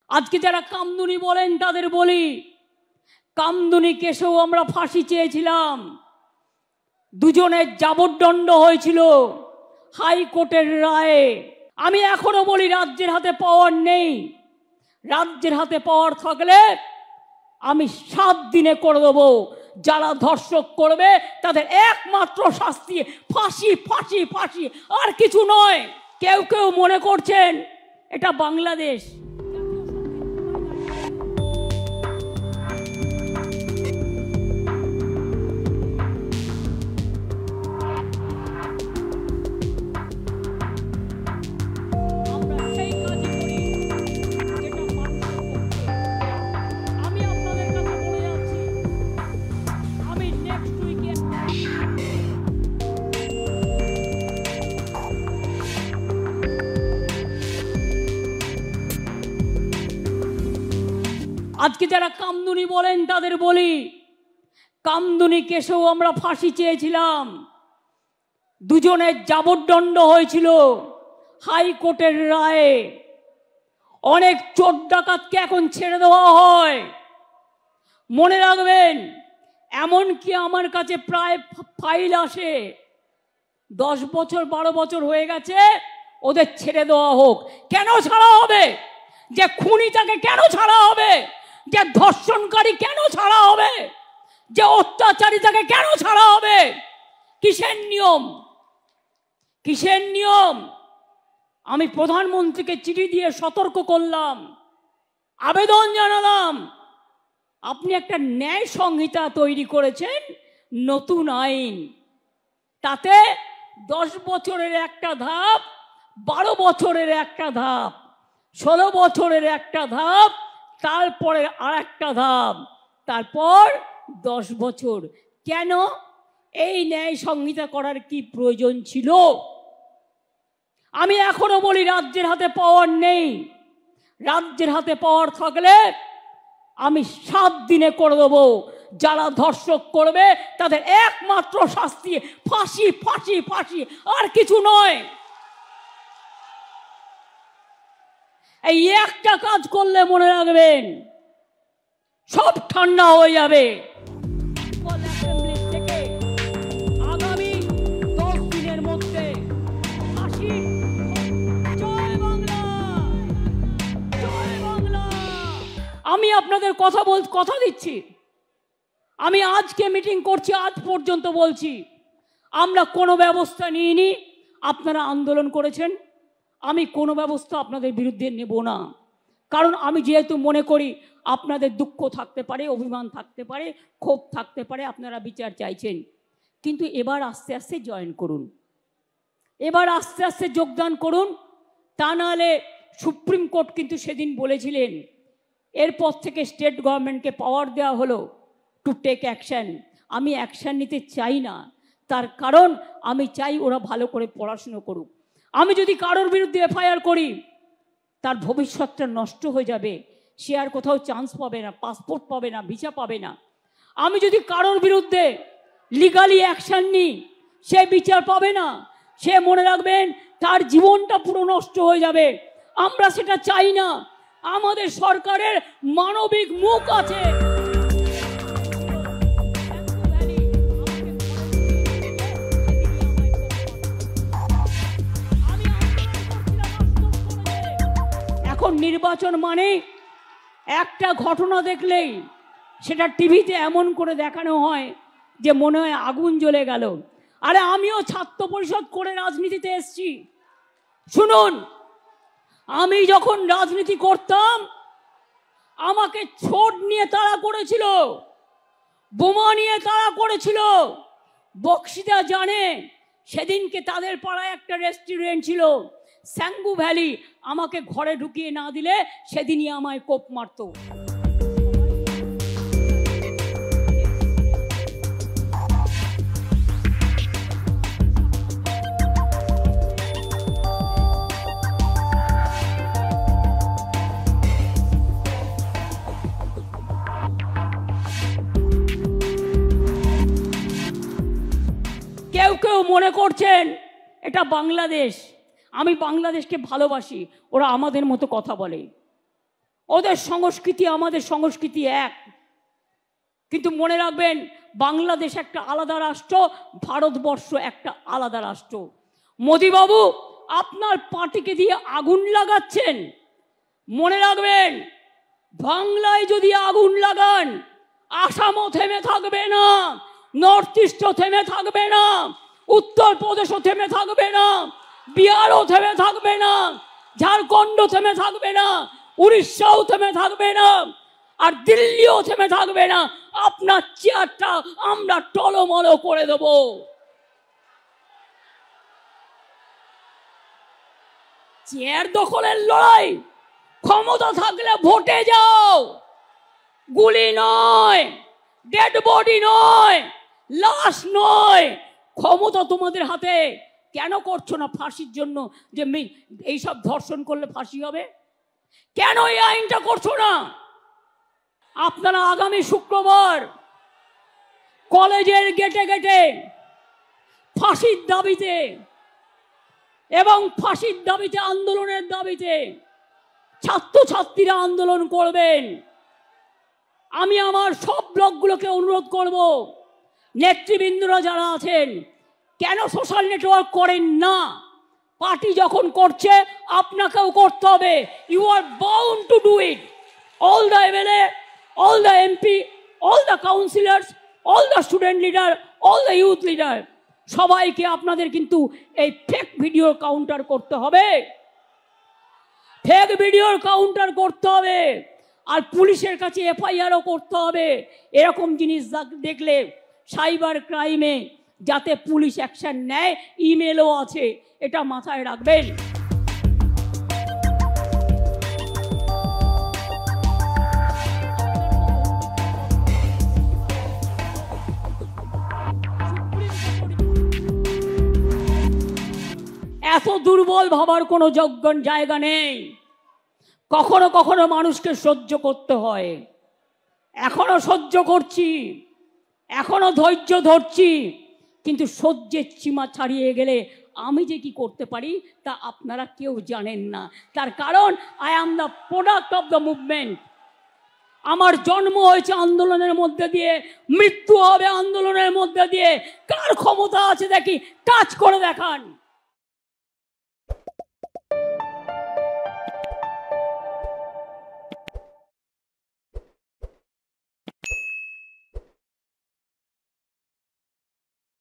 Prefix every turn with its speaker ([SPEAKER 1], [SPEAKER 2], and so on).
[SPEAKER 1] আজকে যারা কামদুনি বলেন তাদের বলি, কামদুনি কেসেও আমরা ফাঁসি চেয়েছিলাম, দুজনের যাবজ্জন্ড হয়েছিল হাইকোর্টের রায়ে। আমি এখনো বলি রাজ্যের হাতে পাওয়ার নেই, রাজ্যের হাতে পাওয়ার থাকলে আমি 7 দিনে করে দেবো। যারা ধর্ষক করবে তাদের একমাত্র শাস্তি ফাঁসি, ফাঁসি, ফাঁসি, আর কিছু নয়। কেউ কেউ মনে করছেন এটা বাংলাদেশ। আজকে যারা কামদুনি বলেন তাদের বলি, কামদুনি কেসেও আমরা ফাঁসি চেয়েছিলাম, দুজনের যাবজ্জন্ড হয়েছিল হাইকোর্টের রায়ে। অনেক চোর ডাকাতকে এখন ছেড়ে দেওয়া হয়। মনে রাখবেন, এমনকি আমার কাছে প্রায় ফাইল আসে 10 বছর 12 বছর হয়ে গেছে, ওদের ছেড়ে দেওয়া হোক। কেন ছাড়া হবে? যে খুনি তাকে কেন ছাড়া হবে? যে ধর্ষণকারী কেন ছাড়া হবে? যে অত্যাচারী তাকে কেন ছাড়া হবে? কিসের নিয়ম? কিসের নিয়ম? আমি প্রধানমন্ত্রীকে চিঠি দিয়ে সতর্ক করলাম, আবেদন জানালাম, আপনি একটা ন্যায় সংহিতা তৈরি করেছেন, নতুন আইন, তাতে 10 বছরের একটা ধাপ, 12 বছরের একটা ধাপ, 16 বছরের একটা ধাপ, তারপরে আর একটা ধাপ, তারপর 10 বছর। কেন এই ন্যায় সংহিতা করার কি প্রয়োজন ছিল? আমি এখনো বলি রাজ্যের হাতে পাওয়ার নেই, রাজ্যের হাতে পাওয়ার থাকলে আমি 7 দিনে করে দেবো। যারা ধর্ষক করবে তাদের একমাত্র শাস্তি ফাঁসি, ফাঁসি, ফাঁসি, আর কিছু নয়। এই একটা কাজ করলে মনে রাখবেন সব ঠান্ডা হয়ে যাবে। আগামী 10 দিনের মধ্যে ফাঁসি। জয় বাংলা, জয় বাংলা। আমি আপনাদের কথা দিচ্ছি, আমি আজকে মিটিং করছি, আজ পর্যন্ত বলছি আমরা কোনো ব্যবস্থা নিইনি। আপনারা আন্দোলন করেছেন, আমি কোনো ব্যবস্থা আপনাদের বিরুদ্ধে নেব না। কারণ আমি যেহেতু মনে করি আপনাদের দুঃখ থাকতে পারে, অভিমান থাকতে পারে, ক্ষোভ থাকতে পারে, আপনারা বিচার চাইছেন, কিন্তু এবার আস্তে আস্তে জয়েন করুন, এবার আস্তে আস্তে যোগদান করুন। তা নাহলে সুপ্রিম কোর্ট কিন্তু সেদিন বলেছিলেন, এরপর থেকে স্টেট গভর্নমেন্টকে পাওয়ার দেওয়া হলো টু টেক অ্যাকশন। আমি অ্যাকশন নিতে চাই না, তার কারণ আমি চাই ওরা ভালো করে পড়াশুনো করুক। আমি যদি কারোর বিরুদ্ধে এফআইআর করি, তার ভবিষ্যৎটা নষ্ট হয়ে যাবে, সে আর কোথাও চান্স পাবে না, পাসপোর্ট পাবে না, ভিসা পাবে না। আমি যদি কারোর বিরুদ্ধে লিগালি অ্যাকশন নিই, সে বিচার পাবে না, সে মনে রাখবেন তার জীবনটা পুরো নষ্ট হয়ে যাবে। আমরা সেটা চাই না। আমাদের সরকারের মানবিক মুখ আছে। এখন নির্বাচন মানে একটা ঘটনা দেখলেই সেটা টিভিতে এমন করে দেখানো হয় যে মনে হয় আগুন জ্বলে গেল। আরে আমিও ছাত্র পরিষদ করে রাজনীতিতে এসেছি। শুনুন, আমি যখন রাজনীতি করতাম আমাকে ছোট নিয়ে তাড়া করেছিল, বোমা নিয়ে তাড়া করেছিল। বক্সিদা জানে, সেদিনকে তাদের পাড়ায় একটা রেস্টুরেন্ট ছিল স্যাঙ্গু ভ্যালি, আমাকে ঘরে ঢুকিয়ে না দিলে সেদিনই আমায় কোপ মারত। কেউ কেউ মনে করছেন এটা বাংলাদেশ, আমি বাংলাদেশকে ভালোবাসি, ওরা আমাদের মতো কথা বলে। ওদের সংস্কৃতি আমাদের সংস্কৃতি এক, কিন্তু মনে রাখবেন বাংলাদেশ একটা আলাদা রাষ্ট্র, ভারতবর্ষ একটা আলাদা রাষ্ট্র। মোদিবাবু আপনার পার্টিকে দিয়ে আগুন লাগাচ্ছেন, মনে রাখবেন বাংলায় যদি আগুন লাগান আসামও থেমে থাকবে না, নর্থ ইস্টও থেমে থাকবে না, উত্তরপ্রদেশও থেমে থাকবে না, বিহারও থেমে থাকবে না, ঝাড়খণ্ড থেমে থাকবে না, উড়িষ্যাও থেমে থাকবে না, আর দিল্লিও থেমে থাকবে না। আপনার চেয়ারটা আমরা টলমল করে দেব। চেয়ার দখলের লড়াই, ক্ষমতা থাকলে ভোটে যাও, গুলি নয়, ডেড বডি নয়, লাশ নয়, ক্ষমতা তোমাদের হাতে। কেন করছো না ফাঁসির জন্য, যে এইসব ধর্ষণ করলে ফাঁসি হবে? কেন এই আইনটা করছো না? আপনারা আগামী শুক্রবার কলেজের গেটে গেটে ফাঁসির দাবিতে এবং ফাঁসির দাবিতে, আন্দোলনের দাবিতে ছাত্রছাত্রীরা আন্দোলন করবেন। আমি আমার সব ব্লকগুলোকে অনুরোধ করব, নেতৃবৃন্দরা যারা আছেন কেন সোশ্যাল নেটওয়ার্ক করেন না? পার্টি যখন করছে আপনাকেও করতে হবে। You are bound to do it. All the MLA, all the MP, all the councillors, all the student leader, all the youth leader, সবাইকে আপনাদের কিন্তু এই ফেক ভিডিওর কাউন্টার করতে হবে, ফেক ভিডিওর কাউন্টার করতে হবে, আর পুলিশের কাছে এফআইআরও করতে হবে। এরকম জিনিস দেখলে সাইবার ক্রাইমে যাতে পুলিশ অ্যাকশন নেয়, ইমেলও আছে, এটা মাথায় রাখবেন। এত দুর্বল ভাবার কোনো জায়গা নেই। কখনো কখনো মানুষকে সহ্য করতে হয়, এখনো সহ্য করছি, এখনো ধৈর্য ধরছি, কিন্তু সহ্যের সীমা ছাড়িয়ে গেলে আমি যে কি করতে পারি তা আপনারা কেউ জানেন না। তার কারণ I am the product of the movement. আমার জন্ম হয়েছে আন্দোলনের মধ্যে দিয়ে, মৃত্যু হবে আন্দোলনের মধ্যে দিয়ে। কার ক্ষমতা আছে দেখি, কাজ করে দেখান।